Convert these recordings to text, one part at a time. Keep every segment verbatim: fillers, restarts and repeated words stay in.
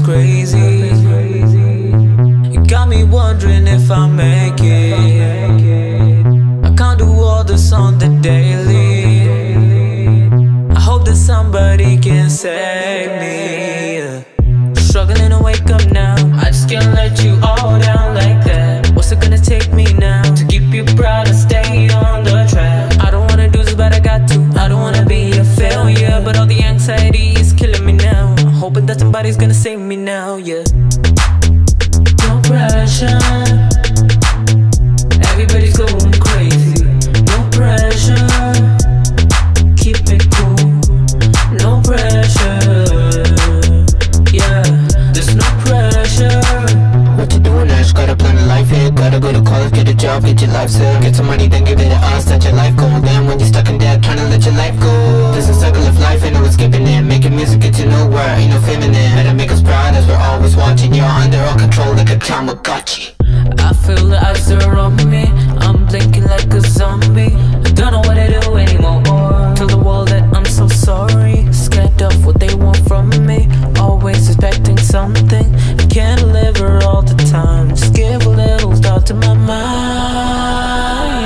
crazy. You got me wondering if I'll make it. I can't do all this on the daily. I hope that somebody can save me. Struggling to wake up now. I just can't let you all down like that. What's it gonna take me now to keep you proud and stay on the track? I don't wanna do this, but I got to. I don't wanna be a failure, but all the anxiety is killing me now. I'm hoping that somebody's gonna save me now, yeah. No pressure, everybody's going crazy. No pressure, keep it cool. No pressure, yeah, there's no pressure. What you doing, Ash? Got a plan of life here. Gotta go to college, get a job, get your life set. Get some money, then give it to us, let your life go. Then when you're stuck in debt, trying to let your life go. There's a circle of life, ain't no skipping it. Making music, get to nowhere, ain't no feminine. Better make us proud as we're always watching. You're under our control like a Tamagotchi. I feel the eyes are on me. I'm blinking like a zombie. I don't know what to do anymore. Tell the world that I'm so sorry. Scared of what they want from me. Always expecting something. I can't deliver all the time. Just give a little thought to my mind.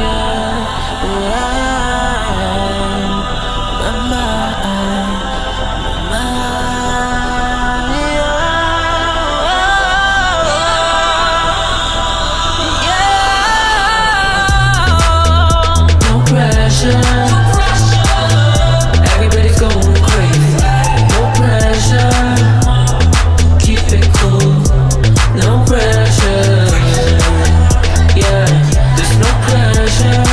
My mind, my mind, yeah. No pressure. Everybody's going crazy. No pressure. Keep it cool. No pressure. Yeah, there's no pressure.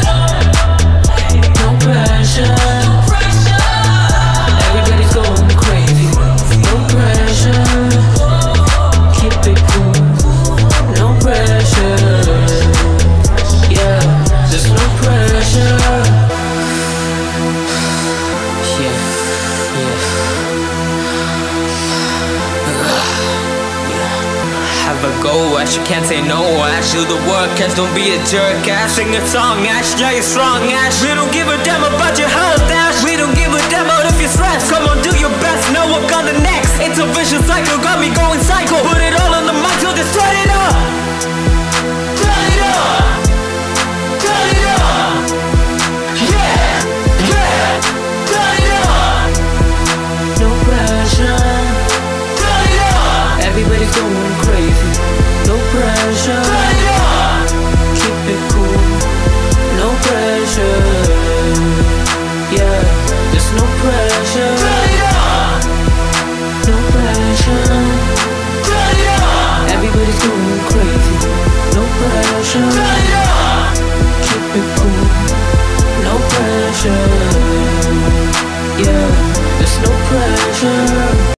No pressure. Everybody's going crazy. No pressure. Keep it cool. No pressure. Yeah, there's no pressure. Yeah, yeah. Have a go, Ash, you can't say no, Ash. Do the work, Ash, don't be a jerk, Ash. Sing a song, Ash, yeah, you're strong, Ash. We don't give a damn about your health, Ash. We don't